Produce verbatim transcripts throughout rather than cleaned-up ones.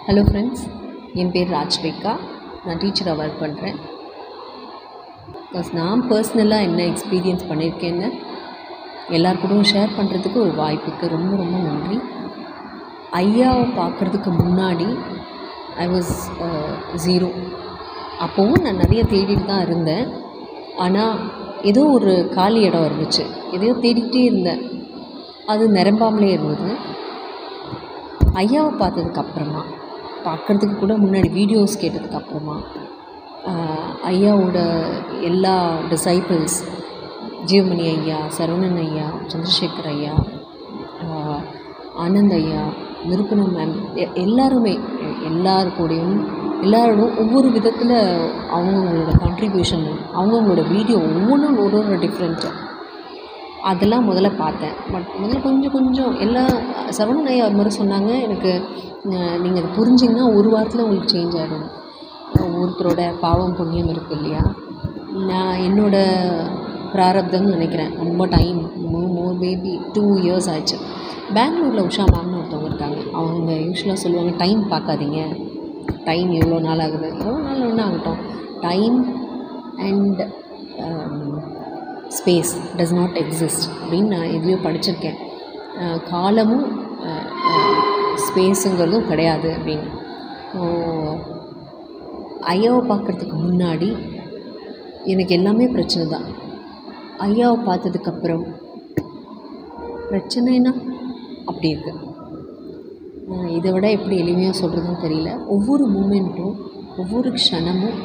Hello friends, என் பேர் ராஜ்விகா. நான் டீச்சராக ஒர்க் பண்ணுறேன். பிகாஸ் நான் பர்சனலாக என்ன எக்ஸ்பீரியன்ஸ் பண்ணியிருக்கேன்னு எல்லார் கூடவும் ஷேர் பண்ணுறதுக்கு ஒரு வாய்ப்புக்கு ரொம்ப ரொம்ப நன்றி. ஐயாவை பார்க்குறதுக்கு முன்னாடி ஐ வாஸ் ஜீரோ. அப்போவும் நான் நிறைய தேடிட்டு தான் இருந்தேன். ஆனால் ஏதோ ஒரு காலி இடம் இருந்துச்சு. எதையோ தேடிக்கிட்டே இருந்தேன், அது நிரம்பாமலே இருந்தது. ஐயாவை பார்த்ததுக்கப்புறமா, பார்க்குறதுக்கு கூட முன்னாடி வீடியோஸ் கேட்டதுக்கப்புறமா, ஐயாவோட எல்லா டிசைபிள்ஸ் ஜீவமணி ஐயா, சரவணன் ஐயா, சந்திரசேகர் ஐயா, ஆனந்த் ஐயா, நிருப்பணம் மேம், எல்லாருமே எல்லாருக்கூடையும் எல்லாரோடும் ஒவ்வொரு விதத்தில் அவங்கவுங்களோட கான்ட்ரிபியூஷன், அவங்கவுங்களோட வீடியோ ஒவ்வொன்றும் ஒரு ஒரு டிஃப்ரெண்ட்டு. அதெல்லாம் முதல்ல பார்த்தேன். பட் முதல்ல கொஞ்சம் கொஞ்சம் எல்லாம் சரவணன் ஐயா ஒரு மாதிரி சொன்னாங்க, எனக்கு நீங்கள் அதை புரிஞ்சிங்கன்னா ஒரு வாரத்தில் உங்களுக்கு சேஞ்ச் ஆகிடும். ஒருத்தரோட பாவம் புண்ணியம் இருக்குது இல்லையா. நான் என்னோடய பிராரப்தம்னு நினைக்கிறேன். ரொம்ப டைம் மோ மோர் மேபி டூ இயர்ஸ் ஆச்சு. பெங்களூரில் உஷா மேம்னு ஒருத்தவங்க இருக்காங்க. அவங்க யூஸ்வலாக சொல்லுவாங்க, டைம் பார்க்காதீங்க, டைம் எவ்வளோ நாள் ஆகுது, எவ்வளோ நாள் ஒன்று ஆகட்டும், time and space does not exist அப்படின்னு நான் எதுலையோ படிச்சிருக்கேன். காலமும் ஸ்பேஸுங்கிறதும் கிடையாது அப்படின்னு. ஐயாவை பார்க்குறதுக்கு முன்னாடி எனக்கு எல்லாமே பிரச்சனை தான். ஐயாவை பார்த்ததுக்கப்புறம் பிரச்சனைனா அப்படி இருக்குது. இதை விட எப்படி எளிமையாக சொல்கிறதுன்னு தெரியல. ஒவ்வொரு மூமெண்ட்டும் ஒவ்வொரு க்ஷணமும்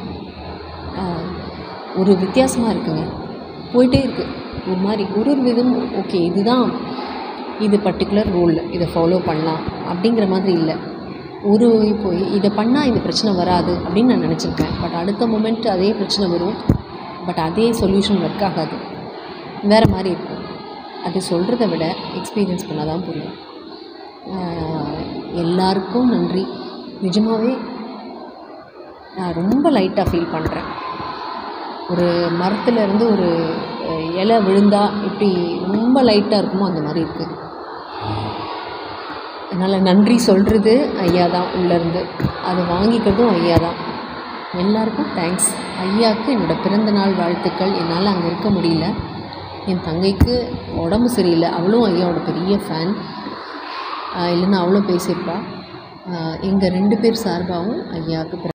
ஒரு வித்தியாசமாக இருக்குங்க. போயிட்டே இருக்குது ஒரு மாதிரி, ஒரு ஒரு விதம். ஓகே, இதுதான், இது பர்டிகுலர் ரூல், இதை ஃபாலோ பண்ணலாம் அப்படிங்கிற மாதிரி இல்லை. ஒரு இப்போ இதை பண்ணால் இந்த பிரச்சனை வராது அப்படின்னு நான் நினச்சிருக்கேன். பட் அடுத்த மூமெண்ட் அதே பிரச்சனை வரும். பட் அதே சொல்யூஷன் ஒர்க் ஆகாது, வேறு மாதிரி இருக்கும். அது சொல்கிறத விட எக்ஸ்பீரியன்ஸ் பண்ணால் தான் புரியும். எல்லாருக்கும் நன்றி. நிஜமாகவே நான் ரொம்ப லைட்டாக ஃபீல் பண்ணுறேன். ஒரு மரத்துலேருந்து ஒரு இலை விழுந்தால் எப்படி ரொம்ப லைட்டாக இருக்குமோ அந்த மாதிரி இருக்குது. அதனால் நன்றி சொல்கிறது ஐயா தான் உள்ளேருந்து, அதை வாங்கிக்கிறதும் ஐயா தான். எல்லாருக்கும் தேங்க்ஸ். ஐயாவுக்கு என்னோடய பிறந்த நாள் வாழ்த்துக்கள். என்னால் அங்கே இருக்க முடியல. என் தங்கைக்கு உடம்பு சரியில்லை, அவளும் ஐயாவோட பெரிய ஃபேன். இல்லைன்னா அவளும் பேசியிருப்பா. எங்கள் ரெண்டு பேர் சார்பாகவும் ஐயாவுக்கு